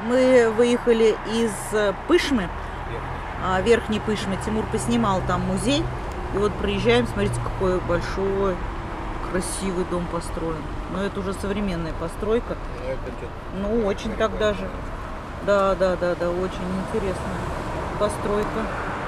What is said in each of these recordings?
Мы выехали из Пышмы, Верхней Пышмы. Тимур поснимал там музей. И вот проезжаем, смотрите, какой большой, красивый дом построен. Но это уже современная постройка. Ну, очень так даже. Да, очень интересная постройка.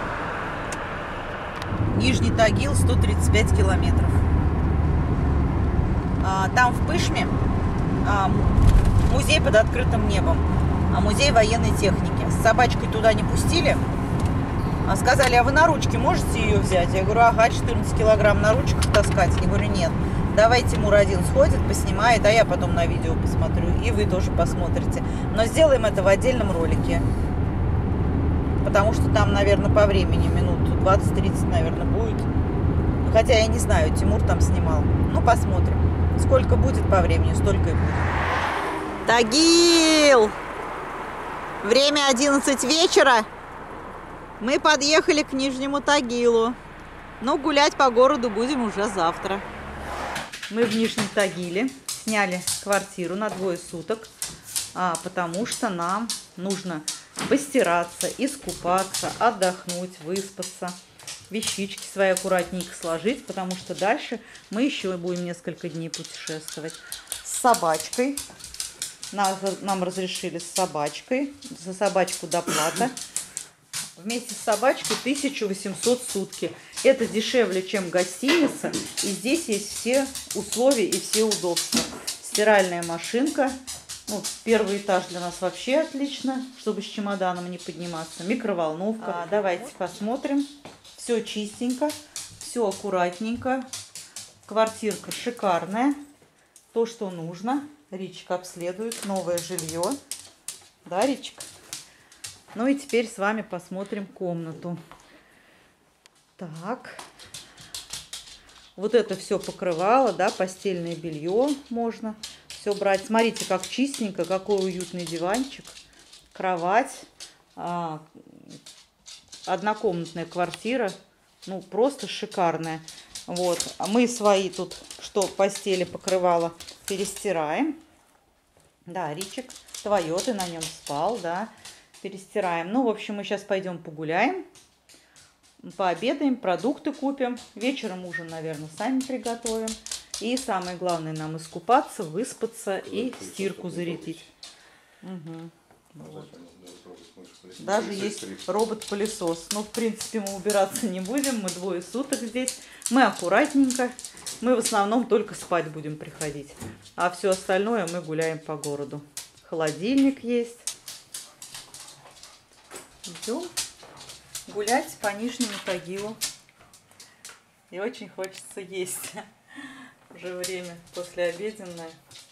Нижний Тагил, 135 километров. Там в Пышме музей под открытым небом, музей военной техники. С собачкой туда не пустили. Сказали, а вы на ручки можете ее взять? Я говорю, ага, 14 килограмм на ручках таскать. Я говорю, нет, давай Тимур один сходит, поснимает, а я потом на видео посмотрю, и вы тоже посмотрите. Но сделаем это в отдельном ролике. Потому что там, наверное, по времени минут 20-30, наверное, будет. Хотя я не знаю, Тимур там снимал. Ну, посмотрим. Сколько будет по времени, столько и будет. Тагил! Время 11 вечера. Мы подъехали к Нижнему Тагилу. Но гулять по городу будем уже завтра. Мы в Нижнем Тагиле сняли квартиру на 2 суток. Потому что нам нужно постираться, искупаться, отдохнуть, выспаться. Вещички свои аккуратненько сложить, потому что дальше мы еще будем несколько дней путешествовать. С собачкой. Нам разрешили с собачкой. За собачку доплата. Вместе с собачкой 1800 в сутки. Это дешевле, чем гостиница. И здесь есть все условия и все удобства. Стиральная машинка. Ну, 1-й этаж для нас вообще отлично, чтобы с чемоданом не подниматься. Микроволновка. Давайте посмотрим. Все чистенько, все аккуратненько. Квартирка шикарная. То, что нужно. Ричик обследует. Новое жилье. Да, Ричик? Ну и теперь с вами посмотрим комнату. Так. Вот это все покрывало, да, постельное белье можно все брать. Смотрите, как чистенько, какой уютный диванчик. Кровать. Однокомнатная квартира, ну просто шикарная. Вот, а мы свои тут, что постели покрывало, перестираем. Да, Ричик, твое, ты на нем спал, да, перестираем. Ну, в общем, мы сейчас пойдем погуляем, пообедаем, продукты купим. Вечером ужин, наверное, сами приготовим. И самое главное, нам искупаться, выспаться и стирку зарядить. Угу. Вот. Даже есть робот-пылесос. Но, в принципе, мы убираться не будем. Мы 2 суток здесь. Мы аккуратненько. Мы в основном только спать будем приходить. А все остальное мы гуляем по городу. Холодильник есть. Идем гулять по Нижнему Тагилу. И очень хочется есть. Уже время послеобеденное.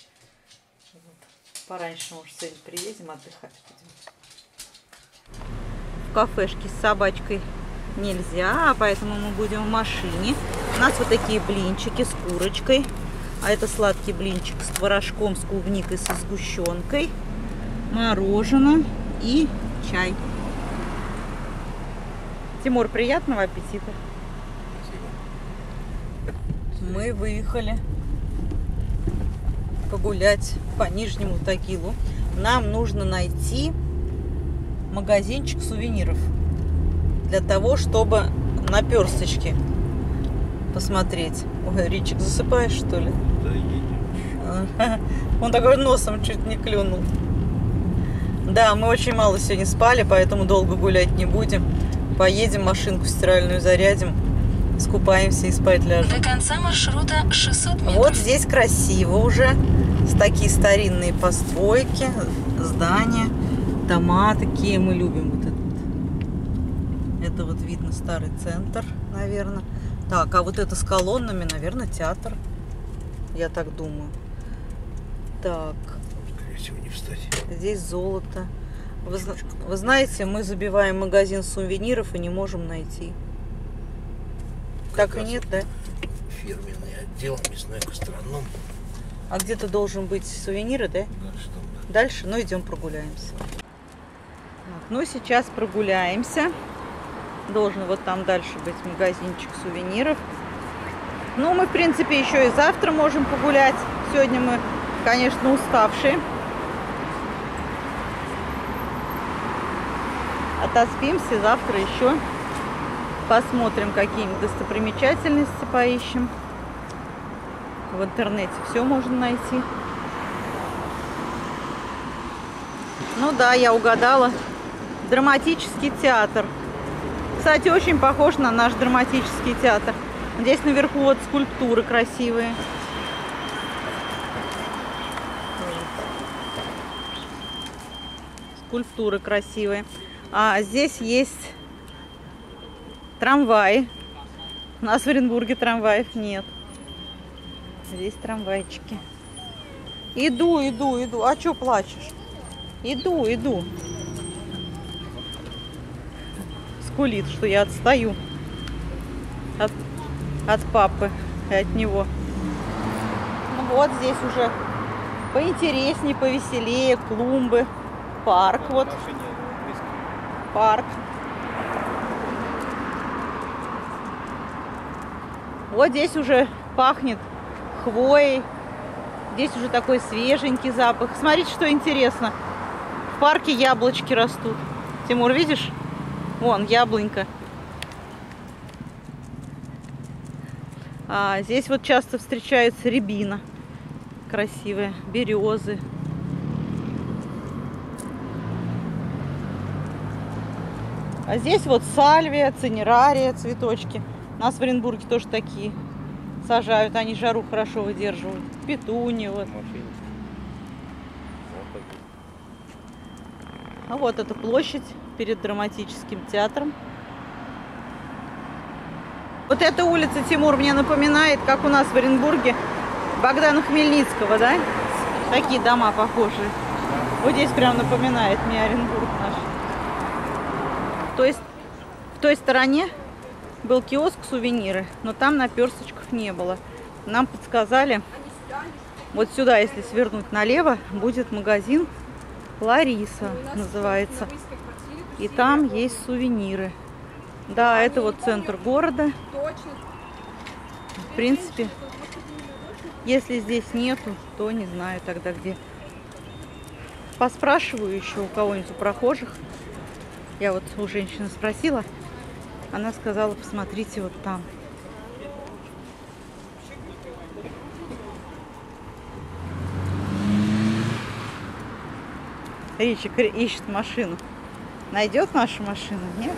Пораньше, может, сегодня приедем, отдыхать будем. В кафешке с собачкой нельзя, поэтому мы будем в машине. У нас вот такие блинчики с курочкой. А это сладкий блинчик с творожком, с клубникой, со сгущенкой. Мороженое и чай. Тимур, приятного аппетита. Спасибо. Мы выехали погулять по Нижнему Тагилу. Нам нужно найти магазинчик сувениров для того, чтобы на персточке посмотреть. Ой, Ричик, засыпаешь, что ли? Да, едем. Он такой носом чуть не клюнул. Да, мы очень мало сегодня спали, поэтому долго гулять не будем. Поедем, машинку стиральную зарядим, скупаемся и спать ляжем. До конца маршрута 600 метров. Вот здесь красиво уже. Такие старинные постройки, здания, дома такие. Мы любим вот этот. Это вот видно старый центр, наверное. Так, а вот это с колоннами, наверное, театр. Я так думаю. Так. Скорее всего, не встать. Здесь золото. Вы знаете, мы забиваем магазин сувениров и не можем найти. Так и нет, да? Фирменный отдел, мясной гастроном. А где-то должен быть сувениры, да? Дальше там, да. Дальше? Ну, идем прогуляемся. Так, ну, сейчас прогуляемся. Должен вот там дальше быть магазинчик сувениров. Ну, мы, в принципе, еще и завтра можем погулять. Сегодня мы, конечно, уставшие. Отоспимся, завтра еще посмотрим, какие-нибудь достопримечательности поищем. В интернете все можно найти. Ну да, я угадала. Драматический театр. Кстати, очень похож на наш драматический театр. Здесь наверху вот скульптуры красивые. Скульптуры красивые. А здесь есть трамваи. У нас в Оренбурге трамваев нет. Здесь трамвайчики. Иду. А что плачешь? Иду. Скулит, что я отстаю от папы и от него. Ну вот здесь уже поинтереснее, повеселее. Клумбы. Парк вот. Парк. Вот здесь уже пахнет хвоей. Здесь уже такой свеженький запах. Смотрите, что интересно. В парке яблочки растут. Тимур, видишь? Вон, яблонька. А здесь вот часто встречается рябина. Красивая. Березы. А здесь вот сальвия, цинерария, цветочки. У нас в Оренбурге тоже такие сажают. Они жару хорошо выдерживают. Петуни вот. А вот эта площадь перед драматическим театром. Вот эта улица, Тимур, мне напоминает, как у нас в Оренбурге Богдана Хмельницкого, да? Такие дома похожие. Вот здесь прям напоминает мне Оренбург наш. То есть в той стороне был киоск сувениры, но там наперсточков не было. Нам подсказали, вот сюда, если свернуть налево, будет магазин Лариса, называется. И там есть сувениры. Да, это вот центр города. В принципе, если здесь нету, то не знаю тогда где. Поспрашиваю еще у кого-нибудь, у прохожих. Я вот у женщины спросила, она сказала, посмотрите вот там. Ричик ищет машину. Найдет нашу машину? Нет?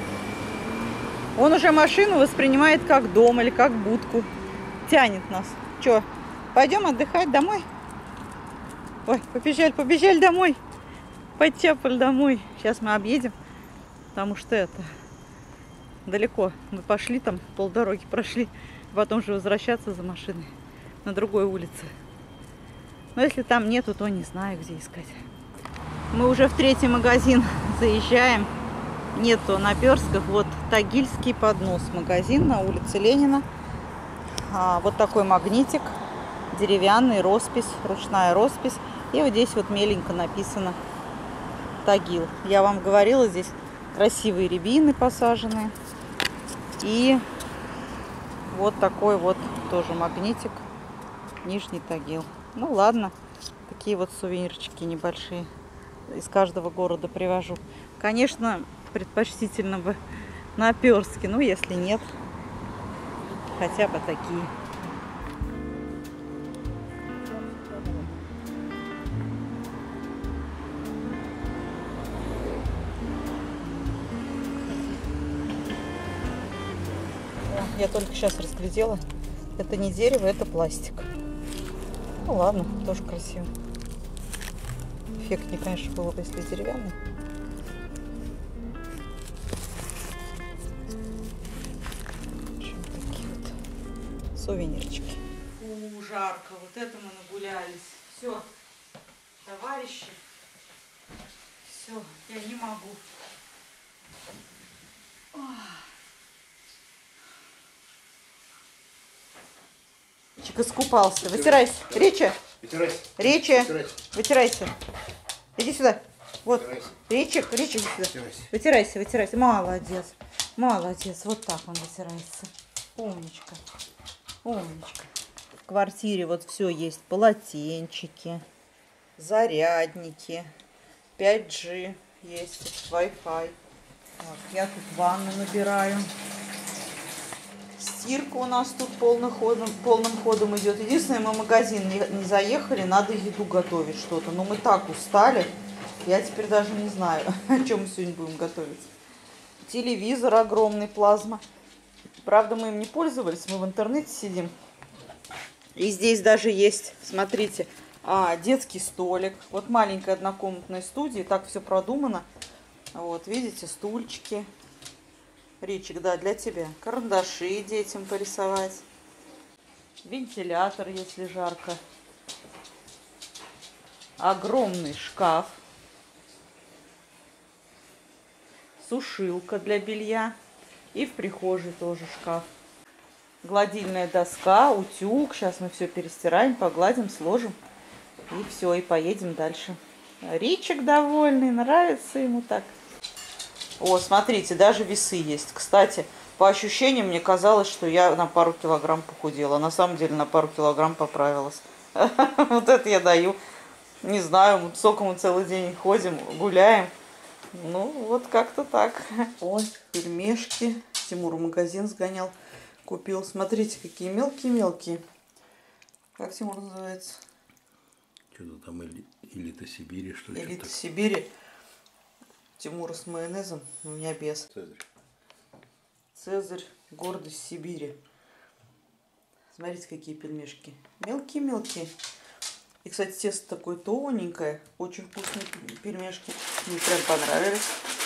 Он уже машину воспринимает как дом или как будку. Тянет нас. Че, пойдем отдыхать домой? Ой, побежали домой. Подтяпали домой. Сейчас мы объедем. Потому что это далеко. Мы пошли там, полдороги прошли. Потом же возвращаться за машиной на другой улице. Но если там нету, то не знаю, где искать. Мы уже в третий магазин заезжаем. Нету наперстков. Вот Тагильский поднос. Магазин на улице Ленина. Вот такой магнитик. Деревянный, роспись, ручная роспись. И вот здесь вот меленько написано Тагил. Я вам говорила, здесь красивые рябины посаженные. И вот такой вот тоже магнитик. Нижний Тагил. Ну ладно. Такие вот сувенирчики небольшие. Из каждого города привожу. Конечно, предпочтительно бы наперстки. Ну, если нет, хотя бы такие. Я только сейчас разглядела. Это не дерево, это пластик. Ну ладно, тоже красиво. Эффектнее, конечно, было бы, если деревянный. Такие вот сувенирчики. Жарко. Вот это мы нагулялись. Все, товарищи. Все, я не могу. Чик искупался. Вытирайся. Речи. Речи. Вытирайся. Иди сюда. Вот. Речик, иди сюда. Вытирайся. Молодец. Вот так он вытирается. Умничка. В квартире вот все есть. Полотенчики, зарядники, 5G есть, Wi-Fi. Так, я тут ванну набираю. Стирка у нас тут полным ходом идет. Единственное, мы в магазин не заехали, надо еду готовить что-то. Но мы так устали, я теперь даже не знаю, о чем мы сегодня будем готовить. Телевизор огромный, плазма. Правда, мы им не пользовались, мы в интернете сидим. И здесь даже есть, смотрите, детский столик. Вот маленькая однокомнатная студия, так все продумано. Вот, видите, стульчики. Ричик, да, для тебя. Карандаши детям порисовать. Вентилятор, если жарко. Огромный шкаф. Сушилка для белья. И в прихожей тоже шкаф. Гладильная доска, утюг. Сейчас мы все перестираем, погладим, сложим. И все, и поедем дальше. Ричик довольный, нравится ему так. О, смотрите, даже весы есть. Кстати, по ощущениям мне казалось, что я на пару килограмм похудела. На самом деле на пару килограмм поправилась. Вот это я даю. Не знаю, сколько мы целый день ходим, гуляем. Ну, вот как-то так. Ой, пельмешки. Тимур в магазин сгонял, купил. Смотрите, какие мелкие-мелкие. Как Тимур называется? Что-то там элита Сибири, что ли? Элита Сибири. Тимура с майонезом, у меня без. Цезарь. Цезарь, гордость Сибири. Смотрите, какие пельмешки. Мелкие-мелкие. И, кстати, тесто такое тоненькое. Очень вкусные пельмешки. Мне прям понравились.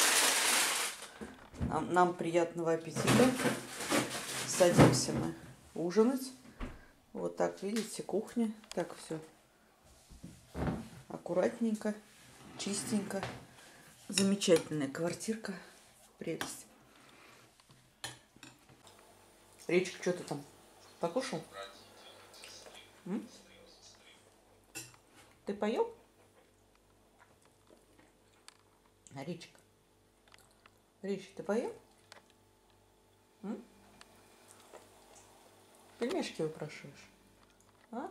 Нам приятного аппетита. Садимся мы ужинать. Вот так, видите, кухня. Так все аккуратненько, чистенько. Замечательная квартирка. Прелесть. Речка, что ты там? Покушал? Ты поел? Речка. Речка, ты поел? Пельмешки выпрашиваешь? А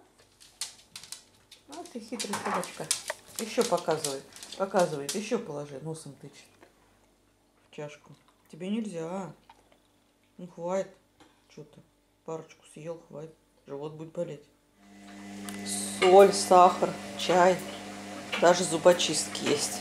ты хитрая собачка. Еще показывает. Показывает. Еще положи. Носом тычет. В чашку. Тебе нельзя. Ну, хватит. Что-то. Парочку съел, хватит. Живот будет болеть. Соль, сахар, чай. Даже зубочистки есть.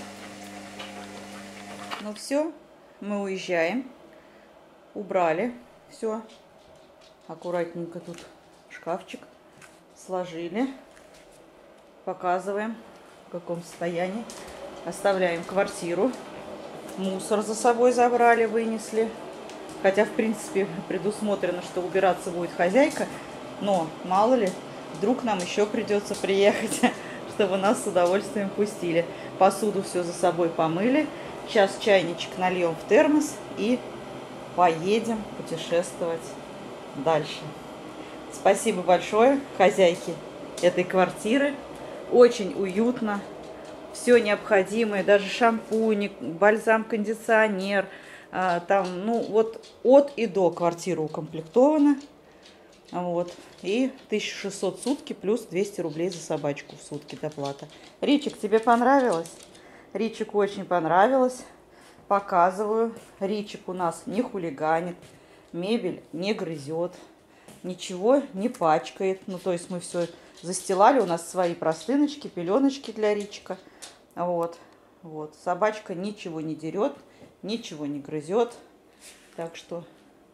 Ну все. Мы уезжаем. Убрали. Все. Аккуратненько тут шкафчик сложили. Показываем, в каком состоянии. Оставляем квартиру. Мусор за собой забрали, вынесли. Хотя, в принципе, предусмотрено, что убираться будет хозяйка. Но, мало ли, вдруг нам еще придется приехать, чтобы нас с удовольствием пустили. Посуду все за собой помыли. Сейчас чайничек нальем в термос и поедем путешествовать дальше. Спасибо большое хозяйке этой квартиры. Очень уютно. Все необходимое, даже шампунь, бальзам, кондиционер. Там, ну, вот от и до квартира укомплектована. Вот. И 1600 в сутки плюс 200 рублей за собачку в сутки доплата. Ричик, тебе понравилось? Ричику очень понравилось. Показываю. Ричик у нас не хулиганит. Мебель не грызет. Ничего не пачкает. Ну, то есть мы все застилали. У нас свои простыночки, пеленочки для Ричика. Вот. Вот. Собачка ничего не дерет, ничего не грызет. Так что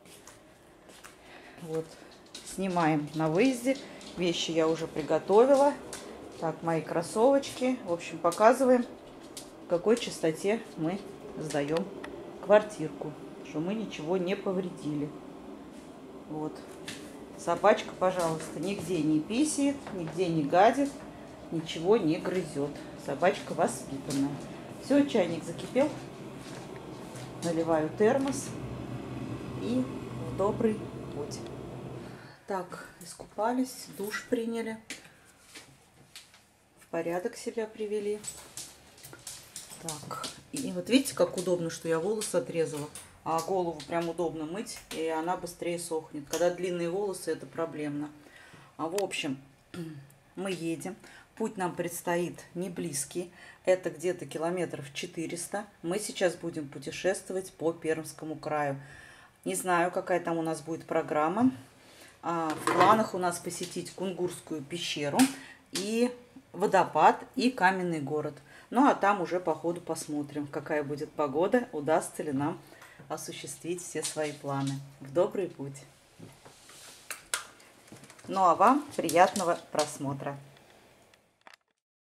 вот. Снимаем на выезде. Вещи я уже приготовила. Так, мои кроссовочки. В общем, показываем, в какой чистоте мы сдаем квартирку. Что мы ничего не повредили. Вот. Собачка, пожалуйста, нигде не писает, нигде не гадит, ничего не грызет. Собачка воспитанная. Все, чайник закипел. Наливаю термос. И в добрый путь. Так, искупались, душ приняли. В порядок себя привели. Так, и вот видите, как удобно, что я волосы отрезала. А голову прям удобно мыть, и она быстрее сохнет. Когда длинные волосы, это проблемно. В общем, мы едем. Путь нам предстоит не близкий, это где-то километров 400. Мы сейчас будем путешествовать по Пермскому краю. Не знаю, какая там у нас будет программа. В планах у нас посетить Кунгурскую пещеру и водопад и каменный город. Ну а там уже по ходу посмотрим, какая будет погода, удастся ли нам осуществить все свои планы. В добрый путь! Ну а вам приятного просмотра!